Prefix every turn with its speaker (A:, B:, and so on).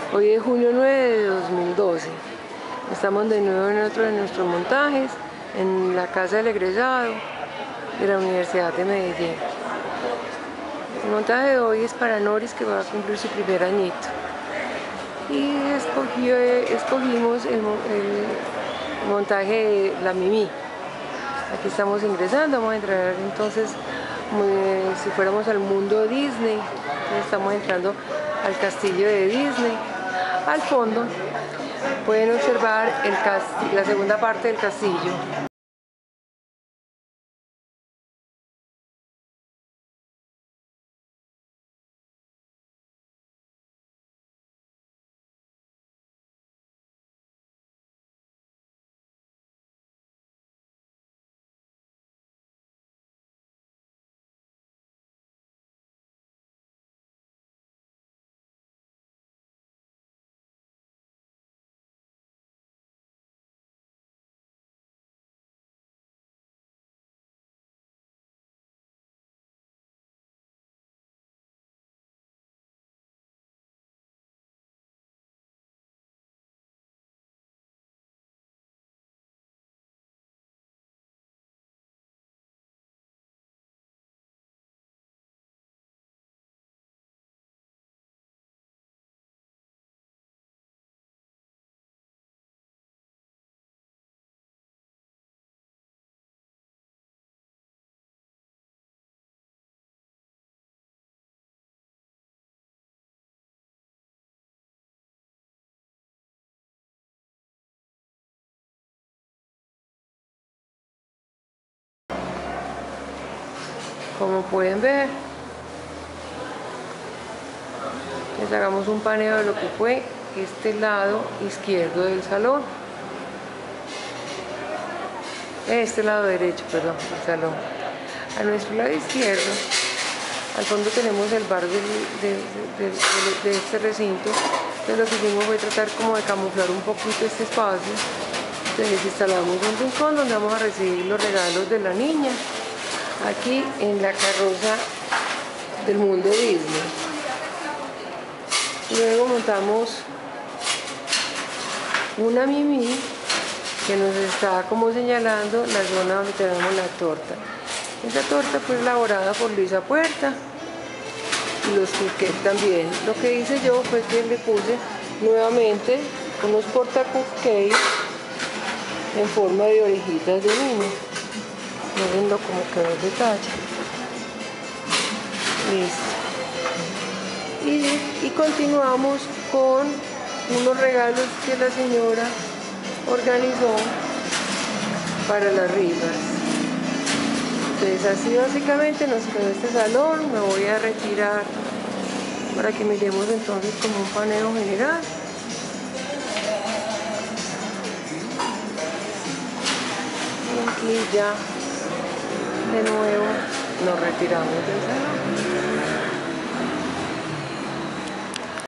A: Hoy es junio 9 de 2012. Estamos de nuevo en otro de nuestros montajes en la casa del egresado de la Universidad de Medellín. El montaje de hoy es para Noris, que va a cumplir su primer añito. Y escogimos el montaje de la Mimi. Aquí estamos ingresando, vamos a entrar entonces como si fuéramos al mundo Disney. Estamos entrando al castillo de Disney. Al fondo pueden observar la segunda parte del castillo. Como pueden ver, les hagamos un paneo de lo que fue este lado izquierdo del salón. Este lado derecho, perdón, del salón. A nuestro lado izquierdo, al fondo tenemos el bar de este recinto. Entonces lo que hicimos fue tratar como de camuflar un poquito este espacio. Entonces instalamos un rincón donde vamos a recibir los regalos de la niña, aquí en la carroza del mundo Disney. Luego montamos una Mimi que nos está como señalando la zona donde tenemos la torta. Esta torta fue elaborada por Luisa Puerta y los cupcakes también. Lo que hice yo fue que le puse nuevamente unos porta cupcakes en forma de orejitas de niño. Mirenlo como quedó el detalle. Listo. Y continuamos con unos regalos que la señora organizó para las rifas. Entonces así básicamente nos quedó este salón. Me voy a retirar para que miremos entonces como un paneo general. Y aquí ya de nuevo nos retiramos del salón.